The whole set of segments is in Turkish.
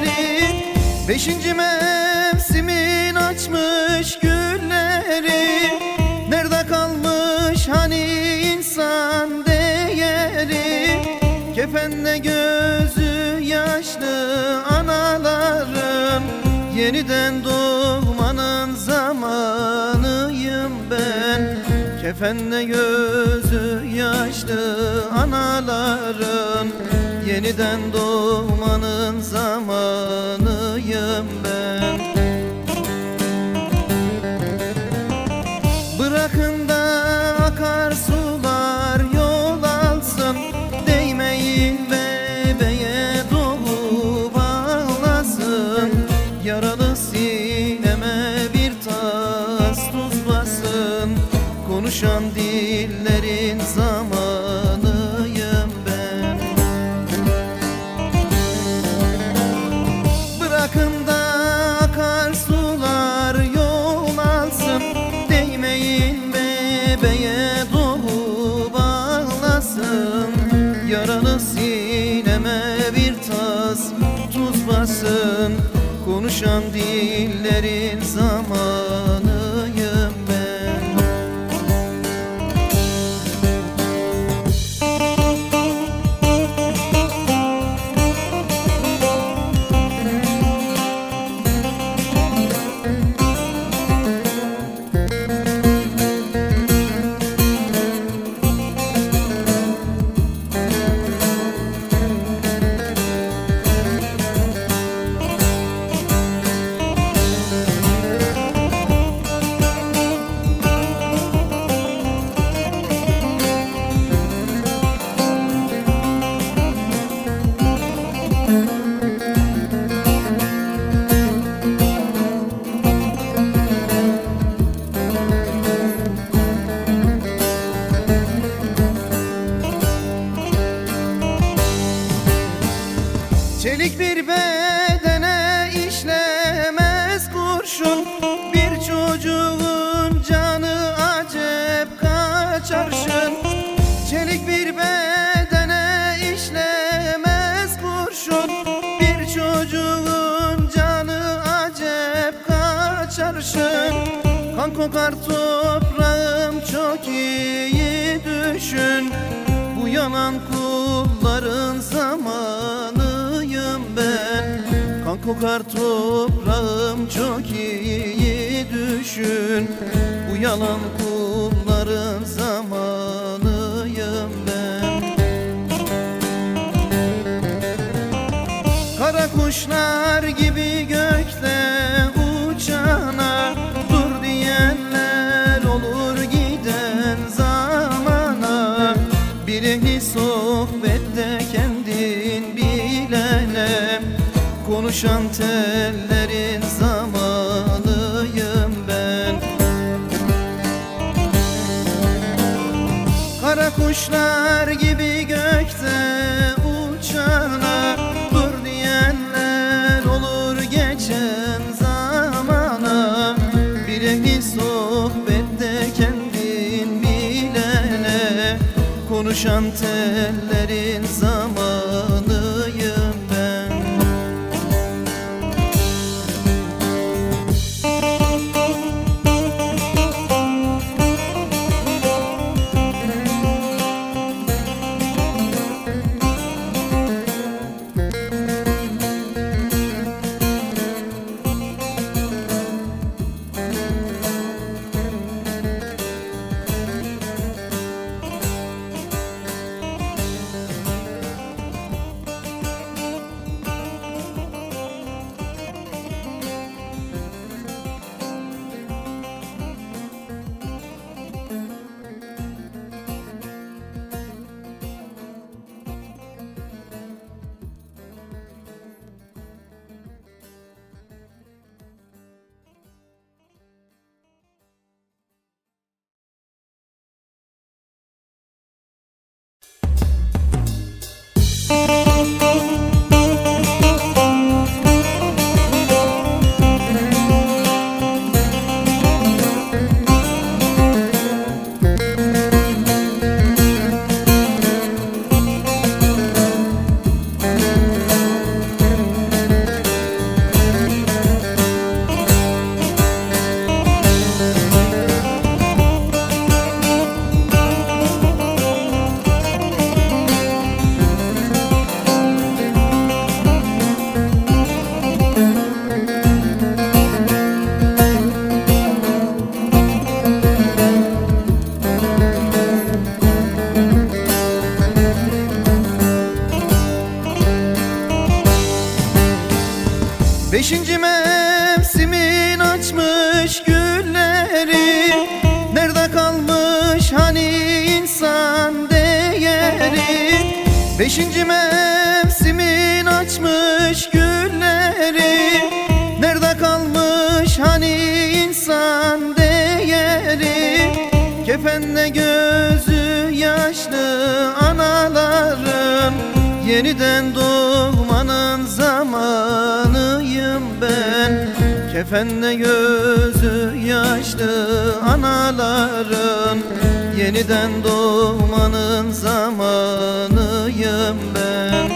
Beşinci mevsimin açmış gülleri. Nerede kalmış hani insan değeri? Kefenle gözü yaşlı anaların yeniden doğmanın zamanıyım ben. Kefenle gözü yaşlı anaların yeniden doğmanın zamanıyım ben. Bırakın da akarsular yol alsın, değmeyin bebeğe dolu bağlasın. Yaralı sineme bir tas tuz basın, konuşan dillerin zamanıyım ben. Bırakın da akarsular yol alsın, değmeyin bebeğe dolu bağlasın. Yaralı sineme bir tas tuz basın, konuşan dillerin zamanıyım ben. Çelik bir bedene işlemez kurşun, bir çocuğun canı acep kaçarşın. Çelik bir bedene işlemez kurşun, bir çocuğun canı acep kaçarşın. Kan kokar toprağım çok iyi düşün, bu yanan kulların zamanıyım ben. Kan kokar toprağım çok iyi düşün, bu yalan kulların zamanıyım ben. Kara kuşlar gibi gökte uçana, dur diyenler olur giden zamana. Bir ehli sohbette kendin bilene, konuşan tellerin zamanıyım ben. Kara kuşlar gibi gökte uçana, dur diyenler olur geçen zamana. Bir ehli sohbette kendin bilene, konuşan tellerin zamanıyım ben. Beşinci mevsimin açmış gülleri, nerede kalmış hani insan değeri? Beşinci mevsimin açmış gülleri, nerede kalmış hani insan değeri? Kefenle gözü yaşlı anaların, yeniden doğmanın zamanıyım ben. Kefenle gözü yaşlı anaların, yeniden doğmanın zamanıyım ben.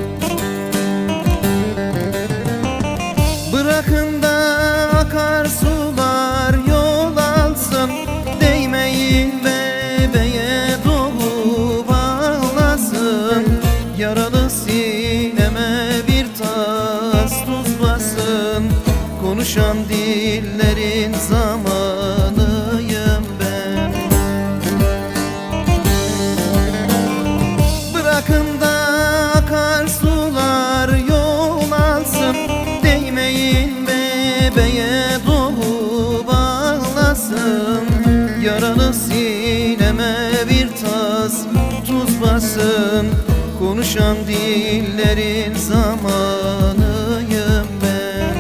Bırakın da akarsular yol alsın, değmeyin bebeğe doğup ağlasın. Yaralı sineme bir tas tuz basın, konuşan dillerin zamanıyım ben. Bırakın da akarsular yol alsın, değmeyin bebeğe doğup ağlasın. Yaralı sineme bir tas tuz basın, konuşan dillerin zamanıyım ben.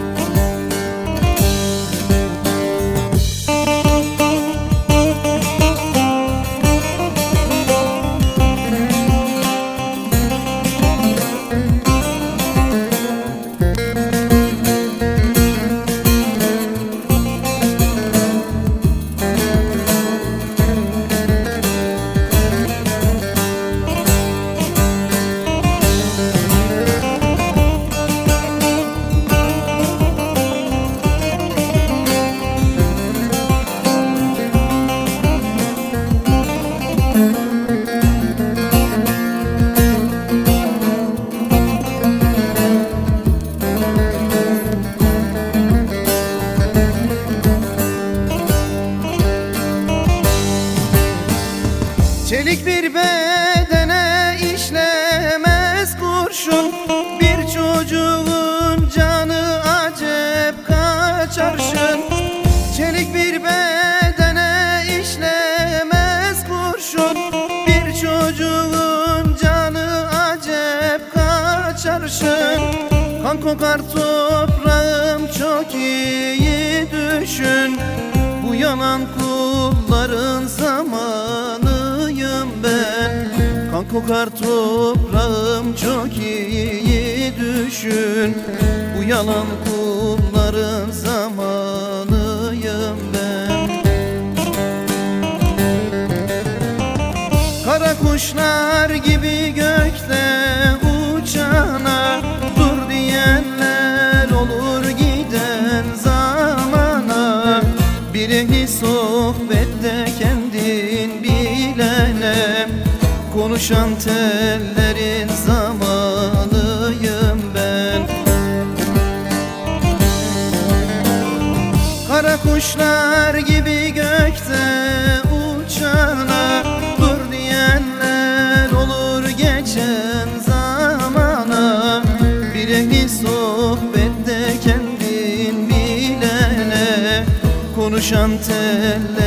Çelik bir bedene işlemez kurşun, bir çocuğun canı acep kaç arşın. Çelik bir bedene işlemez kurşun, bir çocuğun canı acep kaç arşın. Kan kokar toprağım çok iyi düşün, bu yanan kulların zamanıyım ben. Kan kokar toprağım çok iyi düşün, bu yalan kulların zamanıyım ben. Kara kuşlar gibi gökte uçana, dur diyenler olur giden zamana. Bir ehli sohbette kendin bilene, konuşan tellerin zamanıyım ben. Kara kuşlar gibi gökte uçana, dur diyenler olur geçen zamana. Bir ehli sohbette kendin bilene, konuşan teller